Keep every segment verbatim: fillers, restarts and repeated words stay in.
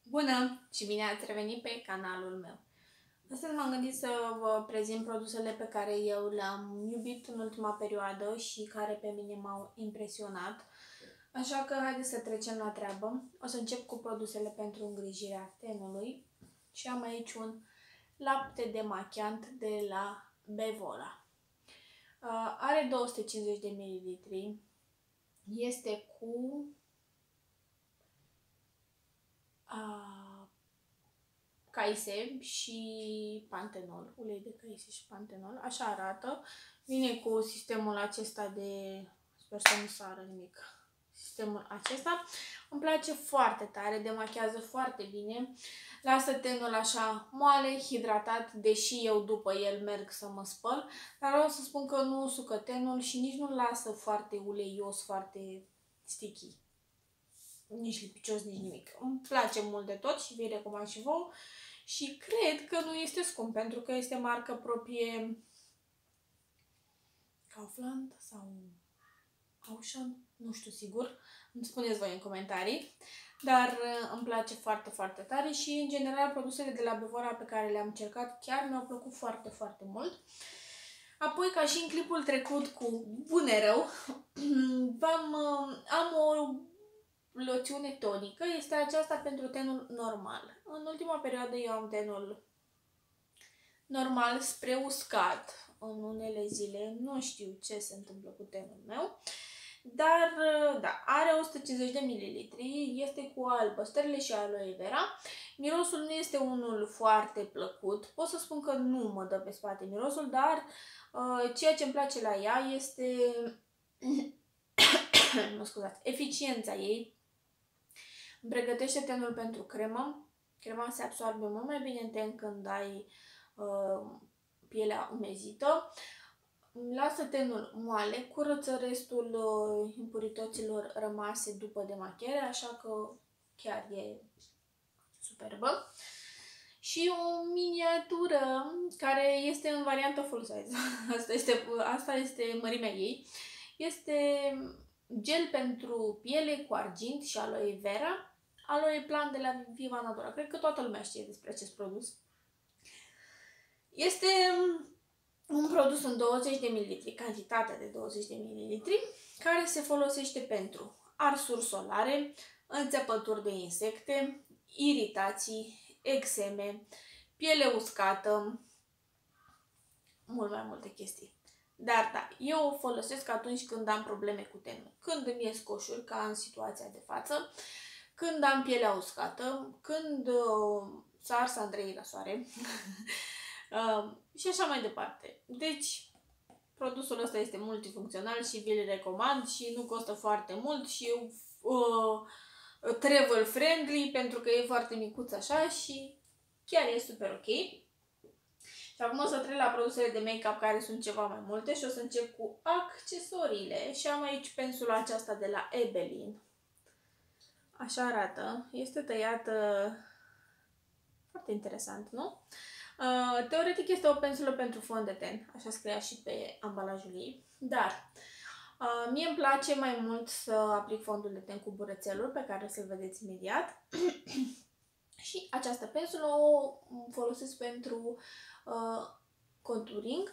Bună și bine ați revenit pe canalul meu. Astăzi m-am gândit să vă prezint produsele pe care eu le-am iubit în ultima perioadă și care pe mine m-au impresionat. Așa că haideți să trecem la treabă. O să încep cu produsele pentru îngrijirea tenului și am aici un lapte demachiant de la Bevola. Uh, are două sute cincizeci de mililitri. Este cu uh, caise și pantenol, ulei de caise și pantenol, așa arată. Vine cu sistemul acesta de, sper să nu sară nimic, sistemul acesta. Îmi place foarte tare, demachează foarte bine, lasă tenul așa moale, hidratat, deși eu după el merg să mă spăl, dar vreau să spun că nu usucă tenul și nici nu lasă foarte uleios, foarte sticky. Nici lipicios, nici nimic. Îmi place mult de tot și vi recomand și vouă. Și cred că nu este scump, pentru că este marcă proprie Kaufland sau Auchan, nu știu sigur. Îmi spuneți voi în comentarii. Dar îmi place foarte, foarte tare și, în general, produsele de la Bevola pe care le-am încercat chiar mi-au plăcut foarte, foarte mult. Apoi, ca și în clipul trecut cu bune rău, am, am o loțiune tonică, este aceasta pentru tenul normal. În ultima perioadă eu am tenul normal spre uscat în unele zile, nu știu ce se întâmplă cu tenul meu, dar da, are o sută cincizeci de mililitri, este cu albăstările și aloe vera. Mirosul nu este unul foarte plăcut, pot să spun că nu mă dă pe spate mirosul, dar uh, ceea ce îmi place la ea este mă scuzați, eficiența ei. Îmi pregătește tenul pentru cremă. Crema se absorbe mult mai bine în ten când ai uh, pielea umezită. Lasă tenul moale, curăță restul uh, impurităților rămase după demachiere, așa că chiar e superbă. Și o miniatură care este în variantă full size. Asta este, asta este mărimea ei. Este gel pentru piele cu argint și aloe vera. Aloe Plant de la Viva Natura. Cred că toată lumea știe despre acest produs. Este un produs în douăzeci de mililitri, cantitatea de douăzeci de mililitri, care se folosește pentru arsuri solare, înțepături de insecte, iritații, eczeme, piele uscată, mult mai multe chestii. Dar da, eu o folosesc atunci când am probleme cu tenul. Când îmi ies coșuri, ca în situația de față, când am pielea uscată, când uh, s-a ars Andrei la soare uh, și așa mai departe. Deci, produsul ăsta este multifuncțional și vi-l recomand și nu costă foarte mult și e uh, travel friendly pentru că e foarte micuț așa și chiar e super ok. Și acum o să trec la produsele de make-up care sunt ceva mai multe și o să încep cu accesoriile și am aici pensula aceasta de la Ebelin. Așa arată. Este tăiată foarte interesant, nu? Uh, teoretic este o pensulă pentru fond de ten, așa scria și pe ambalajul ei, dar uh, mie îmi place mai mult să aplic fondul de ten cu burețelul, pe care o să-l vedeți imediat. Și această pensulă o folosesc pentru uh, contouring.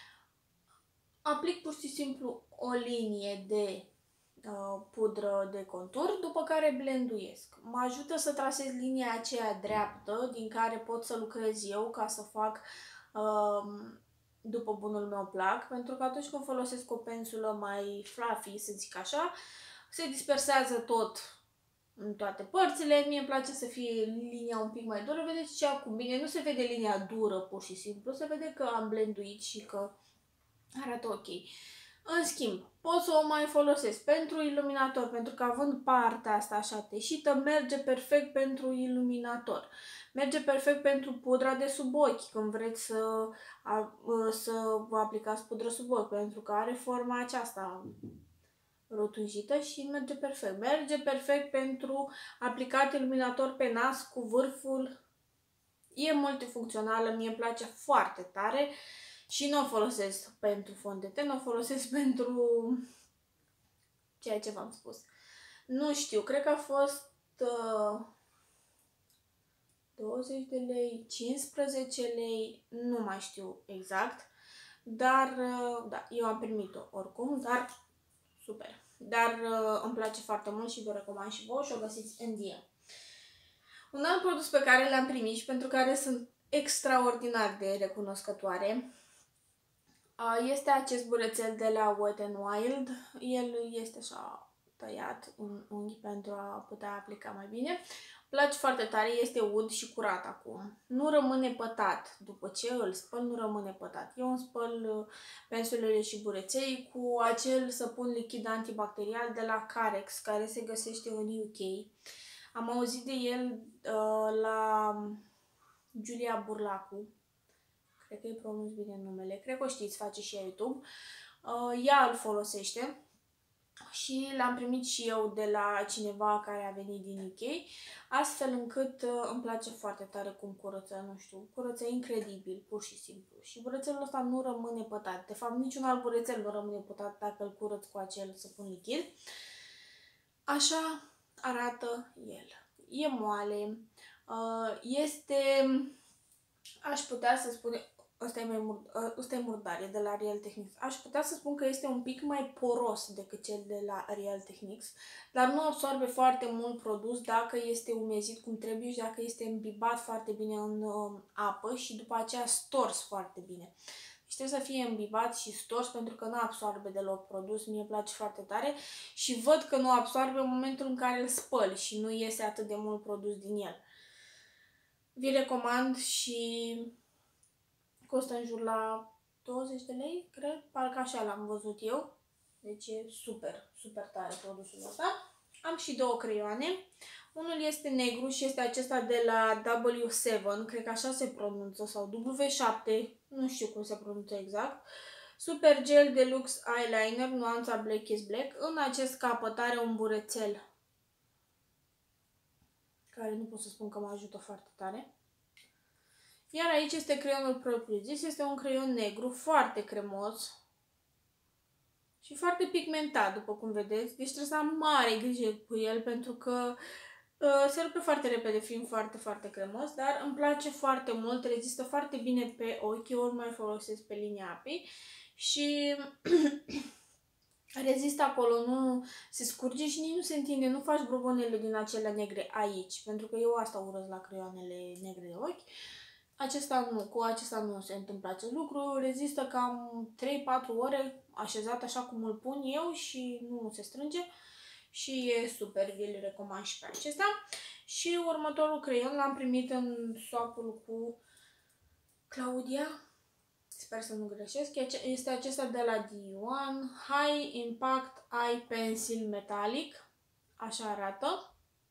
Aplic pur și simplu o linie de pudră de contur, după care blenduiesc. Mă ajută să trasez linia aceea dreaptă din care pot să lucrez eu ca să fac uh, după bunul meu plac, pentru că atunci când folosesc o pensulă mai fluffy, să zic așa, se dispersează tot în toate părțile. Mie îmi place să fie linia un pic mai dură. Vedeți ce acum bine, nu se vede linia dură pur și simplu, se vede că am blenduit și că arată ok. În schimb, pot să o mai folosesc pentru iluminator, pentru că având partea asta așa teșită, merge perfect pentru iluminator. Merge perfect pentru pudra de sub ochi, când vreți să, a, să vă aplicați pudră sub ochi, pentru că are forma aceasta rotunjită și merge perfect. Merge perfect pentru aplicat iluminator pe nas cu vârful. E multifuncțională, mie îmi place foarte tare. Și nu o folosesc pentru fond de ten, o folosesc pentru ceea ce v-am spus. Nu știu, cred că a fost uh, douăzeci de lei, cincisprezece lei, nu mai știu exact, dar da, eu am primit-o oricum, dar super. Dar îmi place foarte mult și vă recomand și vouă și o găsiți în Dia. Un alt produs pe care l-am primit și pentru care sunt extraordinar de recunoscătoare este acest burețel de la Wet n Wild. El este așa tăiat în unghi pentru a putea aplica mai bine. Îmi place foarte tare, este ud și curat acum. Nu rămâne pătat. După ce îl spăl, nu rămâne pătat. Eu îmi spăl pensulele și bureței cu acel săpun lichid antibacterial de la Carex, care se găsește în U K. Am auzit de el uh, la Giulia Burlacu. Cred că îi pronunț bine numele. Cred că o știți, face și YouTube. Uh, ea îl folosește. Și l-am primit și eu de la cineva care a venit din U K, astfel încât uh, îmi place foarte tare cum curăță, nu știu, curăță incredibil, pur și simplu. Și burețelul ăsta nu rămâne pătat. De fapt, niciun alt burețel nu rămâne pătat dacă îl curăț cu acel săpun lichid. Așa arată el. E moale, uh, este, aș putea să spun, ăsta e, mai mur, ăsta e murdare de la Real Techniques. Aș putea să spun că este un pic mai poros decât cel de la Real Techniques, dar nu absorbe foarte mult produs dacă este umezit cum trebuie și dacă este îmbibat foarte bine în uh, apă și după aceea stors foarte bine. Deci trebuie să fie îmbibat și stors pentru că nu absorbe deloc produs, mie îmi place foarte tare și văd că nu absorbe în momentul în care îl spăl și nu iese atât de mult produs din el. Vi recomand și costă în jur la douăzeci de lei, cred, parcă așa l-am văzut eu. Deci e super, super tare produsul ăsta. Am și două creioane. Unul este negru și este acesta de la W șapte, cred că așa se pronunță, sau W șapte, nu știu cum se pronunță exact. Super Gel Deluxe Eyeliner, nuanța Black is Black. În acest capăt are un burețel care nu pot să spun că mă ajută foarte tare. Iar aici este creionul propriu zis, este un creion negru foarte cremos și foarte pigmentat, după cum vedeți. Deci trebuie să am mare grijă cu el pentru că uh, se rupe foarte repede fiind foarte, foarte cremos, dar îmi place foarte mult, rezistă foarte bine pe ochi, eu îl mai folosesc pe linia apei și rezistă acolo, nu se scurge și nici nu se întinde, nu faci brobonele din acelea negre aici, pentru că eu asta urăsc la creioanele negre de ochi. Acesta nu, cu acesta nu se întâmplă acest lucru, rezistă cam trei patru ore așezat așa cum îl pun eu și nu se strânge și e super, vi-l recomand și pe acesta. Și următorul creion l-am primit în swap-ul cu Claudia, sper să nu greșesc, este acesta de la D unu, High Impact Eye Pencil Metallic, așa arată.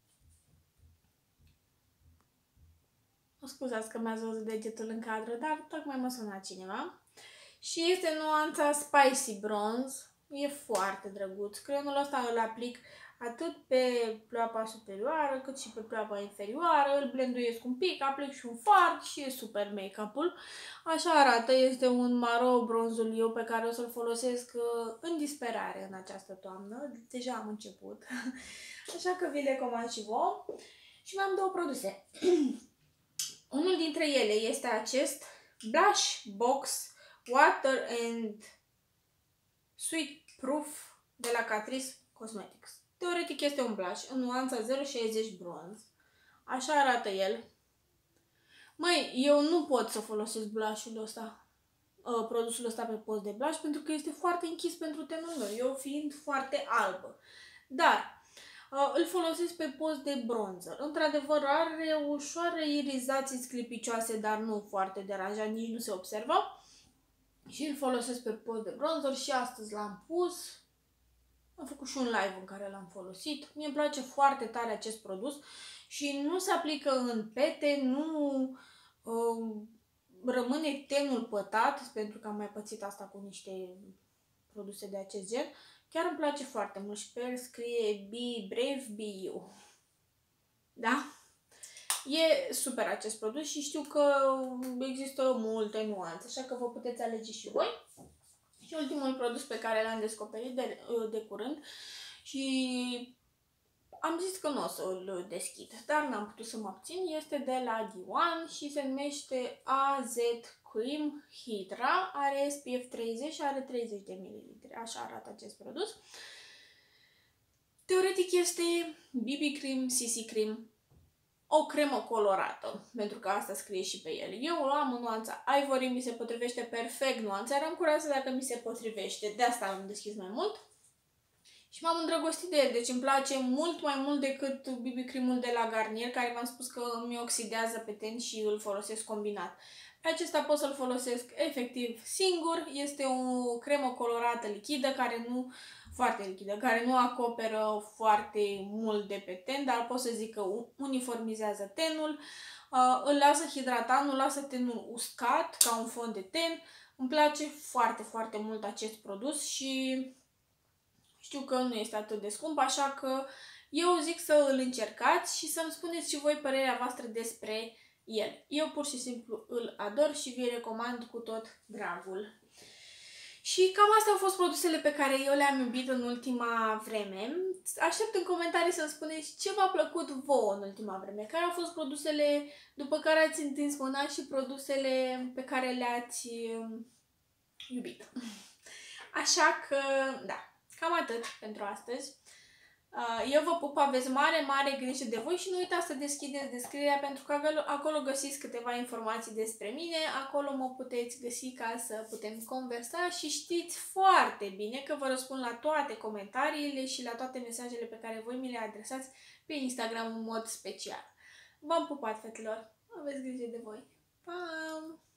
Scuzați că mi-ați văzut degetul în cadru, dar tocmai m-a sunat cineva. Și este nuanța Spicy Bronze. E foarte drăguț. Creionul ăsta îl aplic atât pe pleoapa superioară cât și pe pleoapa inferioară. Îl blenduiesc un pic, aplic și un fard și e super make-up-ul. Așa arată. Este un maro bronzuliu pe care o să-l folosesc în disperare în această toamnă. Deja am început. Așa că vi le recomand și vouă. Și mai am două produse. Unul dintre ele este acest Blush Box Water and Sweet Proof de la Catrice Cosmetics. Teoretic este un blush în nuanța zero șaizeci Bronze. Așa arată el. Măi, eu nu pot să folosesc blush-ul ăsta, uh, produsul ăsta pe post de blush, pentru că este foarte închis pentru tenul meu, eu fiind foarte albă. Dar Uh, îl folosesc pe post de bronzer. Într-adevăr are ușoare irizații sclipicioase, dar nu foarte deranjant, nici nu se observă. Și îl folosesc pe post de bronzer și astăzi l-am pus. Am făcut și un live în care l-am folosit. Mie îmi place foarte tare acest produs și nu se aplică în pete, nu uh, rămâne tenul pătat, pentru că am mai pățit asta cu niște produse de acest gen. Chiar îmi place foarte mult și pe el scrie Be Brave, Be You. Da? E super acest produs și știu că există multe nuanțe, așa că vă puteți alege și voi. Și ultimul produs pe care l-am descoperit de, de curând și am zis că nu o să îl deschid, dar n-am putut să mă abțin. Este de la D unu și se numește A Z Cream Hydra. Are S P F treizeci și are treizeci de mililitri. Așa arată acest produs. Teoretic este B B cream, C C cream, o cremă colorată, pentru că asta scrie și pe el. Eu o am în nuanța Ivory, mi se potrivește perfect nuanța. Eram curioasă dacă mi se potrivește, de asta am deschis mai mult. Și m-am îndrăgostit de el, deci îmi place mult mai mult decât B B cream-ul de la Garnier, care v-am spus că mi oxidează pe ten și îl folosesc combinat. Pe acesta pot să-l folosesc efectiv singur, este o cremă colorată lichidă, care nu, foarte lichidă, care nu acoperă foarte mult de pe ten, dar pot să zic că uniformizează tenul, îl lasă hidratat, nu lasă tenul uscat ca un fond de ten. Îmi place foarte, foarte mult acest produs și știu că nu este atât de scump, așa că eu zic să îl încercați și să-mi spuneți și voi părerea voastră despre el. Eu pur și simplu îl ador și vi recomand cu tot dragul. Și cam astea au fost produsele pe care eu le-am iubit în ultima vreme. Aștept în comentarii să-mi spuneți ce v-a plăcut vouă în ultima vreme, care au fost produsele după care ați întins mâna și produsele pe care le-ați iubit. Așa că, da. Cam atât pentru astăzi. Eu vă pup, aveți mare, mare grijă de voi și nu uitați să deschideți descrierea pentru că acolo găsiți câteva informații despre mine, acolo mă puteți găsi ca să putem conversa și știți foarte bine că vă răspund la toate comentariile și la toate mesajele pe care voi mi le adresați pe Instagram în mod special. V-am pupat, fetelor! Aveți grijă de voi! Pa!